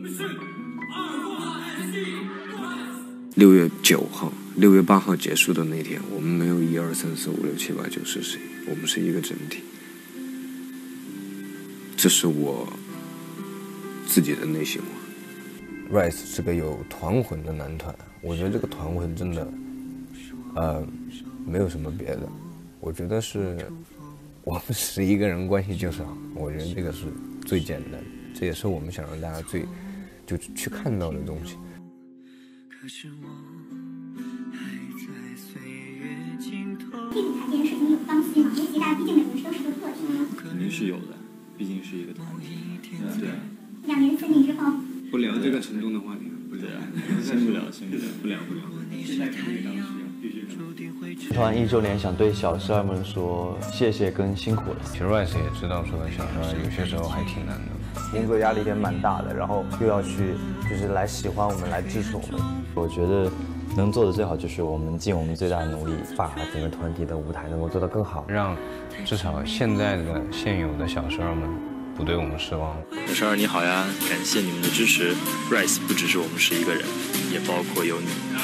6月9号、6月8号结束的那天，我们没有1、2、3、4、5、6、7、8、9、10、11，我们是一个整体。这是我自己的内心话。Rise 是个有团魂的男团，我觉得这个团魂真的，没有什么别的，我觉得是我们11个人关系就是好，我觉得这个是最简单的，这也是我们想让大家就去看到的东西。 地舞台这件事情有刚需吗？因为其实大家毕竟每个人都是个个体。 肯定是有的，毕竟是一个团体。对。 2年4年之后。 不聊这个沉重的话题，不聊，不聊。 团1周年想对小12们说谢谢跟辛苦了。 其实 Rise 也知道说小12有些时候还挺难的， 工作压力也蛮大的，然后又要去就是来喜欢我们，来支持我们。我觉得能做的最好就是我们尽我们最大的努力，把整个团体的舞台能够做得更好， 让至少现有的小12们不对我们失望。 小12你好呀，感谢你们的支持。Rise 不只是我们11个人，也包括有你。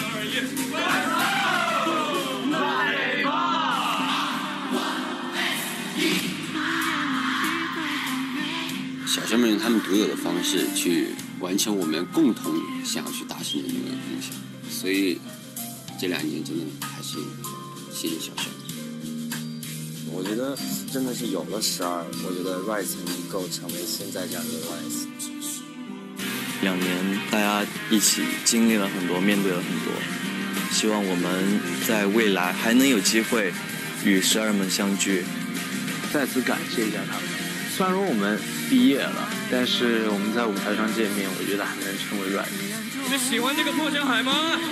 小12们用他们独有的方式去完成我们共同想要去达成的那个梦想，所以这2年真的还是谢谢小12。 我觉得真的是有了12，我觉得 Rise 能够成为现在这样的 Rise。 2年大家一起经历了很多，面对了很多，希望我们在未来还能有机会与12们相聚。 再次感谢一下他们。虽然说我们毕业了，但是我们在舞台上见面，我觉得还能成为 Rise。 你们喜欢这个破江海吗？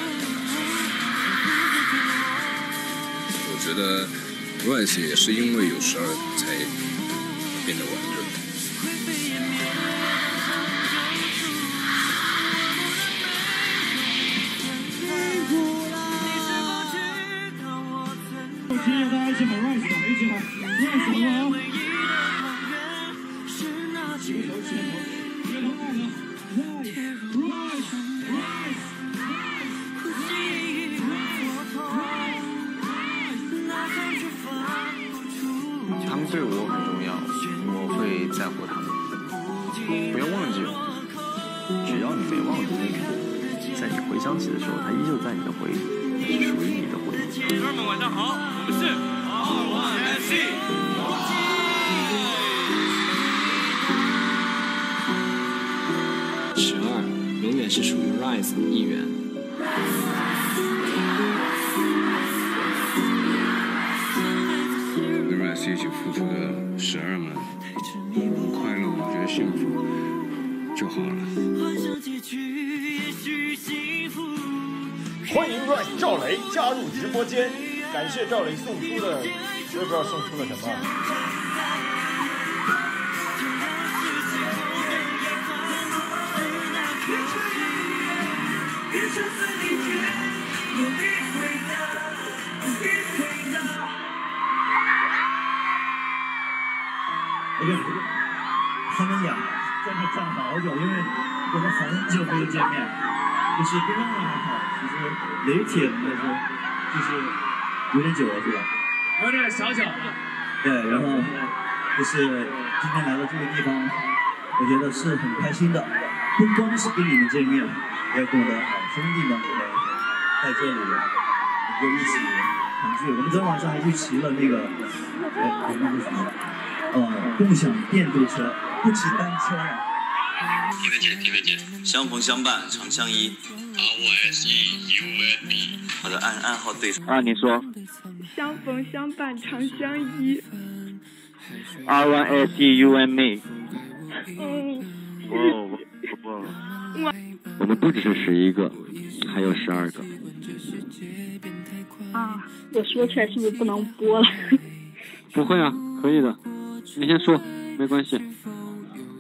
我觉得 Rise 也是因为有12才变得完整。 今天大家一起喊 Rise 吧，一起喊 Rise 好不好？起个头，起个头，起个头，Rise， 他们对我很重要，我会在乎他们。不要忘记我，只要你没忘记那个，在你回想起的时候，它依旧在你的回忆里，那是属于你的回忆。 小12们晚上好，我们是R1SC。 12永远是属于 Rise 的一员。 跟 Rise 一起付出的12们，快乐，我觉得幸福就好了。 欢迎 Rise 赵雷加入直播间，感谢赵雷送出的，我也不知道送出了什么。 他们俩在那站好久，因为我们很久没有见面，就是跟他们还好，其实雷铁的时候就是有点久了，是吧？ 有点小小的。 对，然后就是今天来到这个地方，我觉得是很开心的，不光是跟你们见面，也跟我的好兄弟们在这里能够一起团聚。我们昨天晚上还去骑了那个，那是什么？共享电动车，不骑单车了。 听得见，相逢相伴长相依。R1SC UNB。好的，暗号对。 你说。 相逢相伴长相依。 R1SC UNB。我们不只是11个，还有12个。 啊，我说出来是不是不能播了？ 不会啊，可以的。你先说，没关系。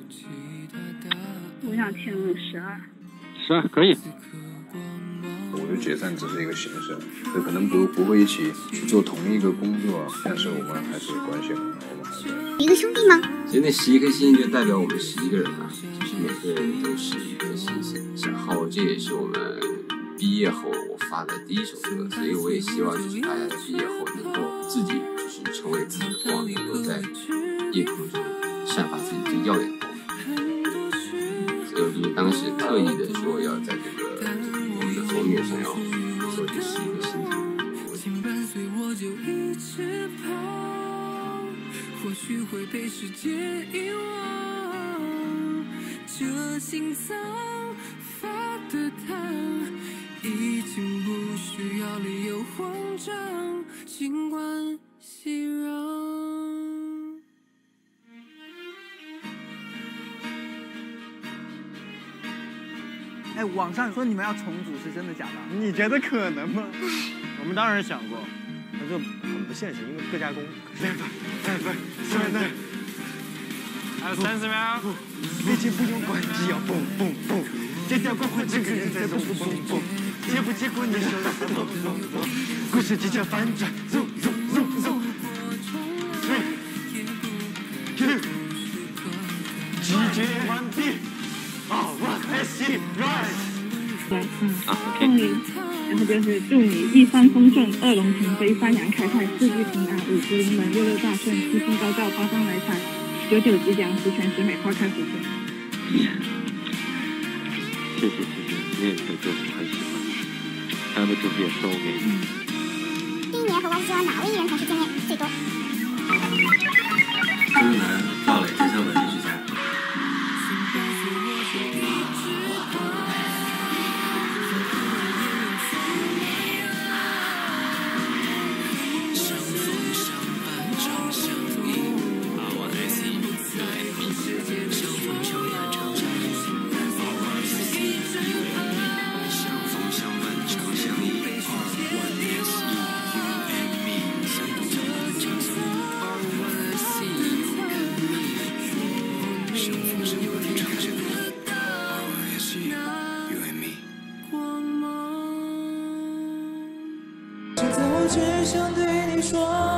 我想听12。 12可以。 5 就解散只是一个形式，就可能不会一起去做同一个工作，但是我们还是关系很好，我们还是一个兄弟吗？ 其实那11颗星就代表我们11个人啊，就是每个人都是一颗星星。然后这也是我们毕业后我发的第一首歌，所以我也希望就是大家在毕业后能够自己就是成为自己的光，能够在夜空中散发自己最耀眼的光。所以我就是当时特意的说要在这个我们的封面上要做这11颗星星。 或许会被世界遗忘，这心脏发的烫，已经不需要理由慌张，尽管熙攘。 哎，网上说你们要重组，是真的假的？ 你觉得可能吗？我们当然想过，但这很不现实，因为各家公。还有30秒。飞机不用关机，要蹦蹦蹦，这条光环整个人在蹦蹦蹦，结不结果你说了蹦蹦蹦，故事即将反转，走走走走。集结完毕。I see right。 送你，然后就是祝你一帆风顺，二龙腾飞，三阳开泰，四季平安，五福临门，六六大顺，七星高照，八方来财，九九吉祥，十全十美，花开福春。 谢谢，你也可以做我很喜欢，他们的主题也送给你。 第一年和王希望哪位艺人同时见面最多？ 周杰伦、赵磊、郑秀文、李志佳。 只想对你说。